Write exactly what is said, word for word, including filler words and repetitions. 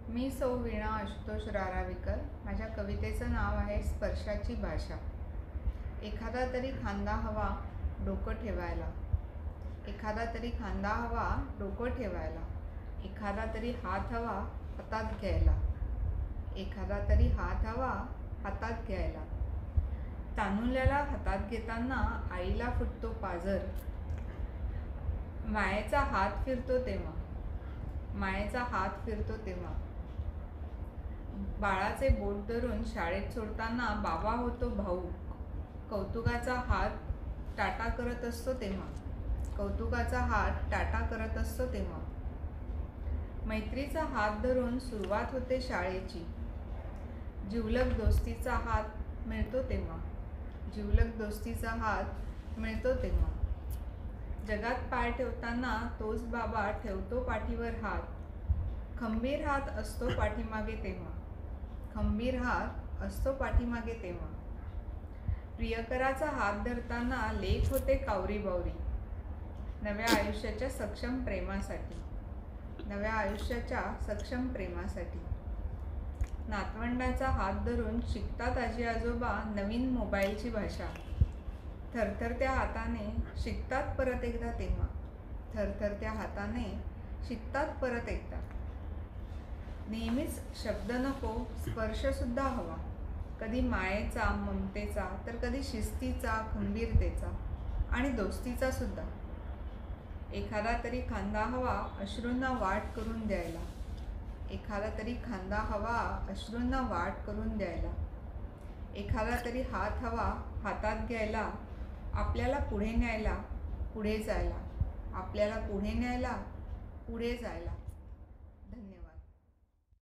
मी सौ वीणा आशुतोष रारावीकर. माझ्या कवितेचं नाव आहे स्पर्शाची भाषा. एखादा तरी खांदा हवा डोकं ठेवायला, एखादा तरी खांदा हवा डोकं ठेवायला, एखादा तरी हात हवा हातात घ्यायला, एखादा तरी हात हवा हातात घ्यायला. तानुल्याला हातात घेताना आईला फुटतो पाझर. मायेचा हात फिरतो तेव्हा, मायेचा हात फिरतो तेव्हा. बाळाचे बोट धरून शाळेत सोडताना बाबा होतो भाऊक. कौतुकाचा हात टाटा करत असतो तेव्हा, कौतुकाचा हात टाटा करत असतो तेव्हा. मैत्रीचा हात धरून सुरुवात होते शाळेची. जिवलग दोस्तीचा हात मिळतो तेव्हा, जिवलग दोस्तीचा हात मिळतो तेव्हा. जगात पाय ठेवताना तोच बाबा ठेवतो पाठीवर हात. खंबीर हात असतो पाठीमागे तेव्हा, खंबीर हात असतो पाठीमागे तेव्हा. प्रियकराचा हात धरताना लेख होते कावरी बावरी. नव्या आयुष्याच्या सक्षम प्रेमासाठी, नव्या आयुष्याच्या सक्षम प्रेमासाठी. नातवंडाचा हात धरून शिकतात आजी आजोबा नवीन मोबाईलची भाषा. थरथरत्या हाताने शिकतात परत एकदा तेव्हा, थरथरत्या हाताने शिकतात परत एकदा. नेहमीच शब्द नको, स्पर्शसुद्धा हवा. कधी मायेचा, ममतेचा, तर कधी शिस्तीचा, खंबीरतेचा आणि दोस्तीचा सुद्धा. एखादा तरी खांदा हवा अश्रूंना वाट करून द्यायला, एखादा तरी खांदा हवा अश्रूंना वाट करून द्यायला. एखादा तरी हात हवा हातात घ्यायला, आपल्याला पुढे न्यायला, पुढे जायला, आपल्याला पुढे न्यायला, पुढे जायला.